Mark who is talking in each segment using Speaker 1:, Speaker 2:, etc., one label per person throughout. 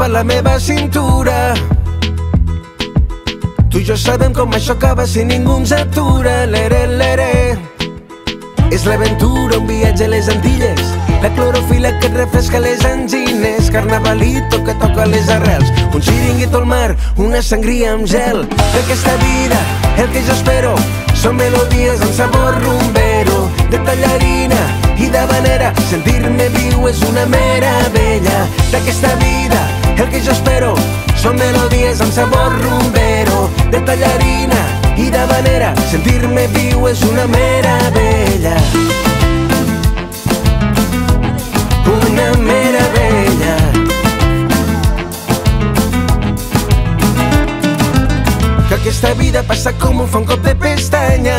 Speaker 1: per la meva cintura. Tu i jo sabem com això acaba si ningú ens atura. Lere, lere. És l'aventura, un viatge a les Antilles, la clorofila que et refresca les angines, carnavalito que toca les arrels, un xiringuito al mar, una sangria amb gel. D'aquesta vida, el que jo espero són melodies amb sabor rumbero, de tallarina i d'habanera. Sentir-me viu és una meravella. D'aquesta vida, el que jo espero són melodies amb sabor rumbero, de tallarina i d'habanera. Sentir-me viu és una meravella. Una meravella. Que aquesta vida passa com un fa un cop de pestanya.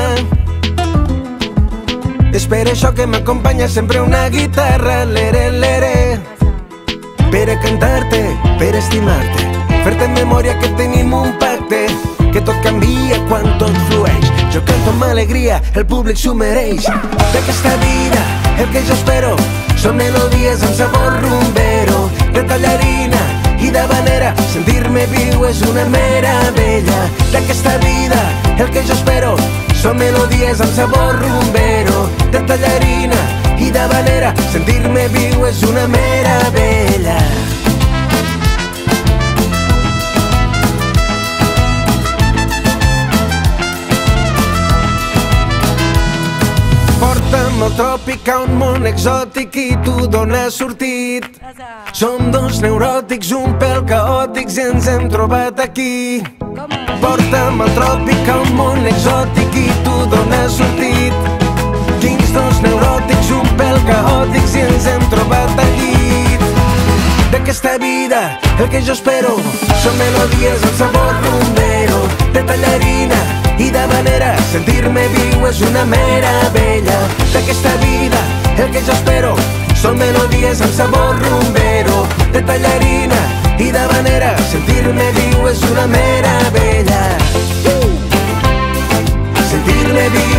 Speaker 1: És per això que m'acompanya sempre una guitarra. Lere, lere. Per a cantar-te, per estimar-te, fer-te en memòria que tenim un pacte, que tot canvia quan tot flueix. Jo canto amb alegria, el públic s'ho mereix. D'aquesta vida, el que jo espero són melodies amb sabor rumbero, de tallarina i d'habanera. Sentir-me viu és una meravella. D'aquesta vida, el que jo espero són melodies amb sabor rumbero, de tallarina i d'habanera. Sentir-me viu és una meravella. Porta'm al tròpic a un món exòtic i tu d'on has sortit. Som dos neuròtics, un pèl caòtics i ens hem trobat aquí. Porta'm al tròpic a un món exòtic i tu d'on has sortit. Quins dos neuròtics, un pèl caòtics i ens hem trobat aquí. D'aquesta vida, el que jo espero són melodies amb sabor rumbero, de tallarina i d'habanera. Sentir-me viu és una meravella. D'aquesta vida, el que jo espero són melodies amb sabor rumbero, de tallarina i d'habanera. Sentir-me viu és una meravella. Sentir-me viu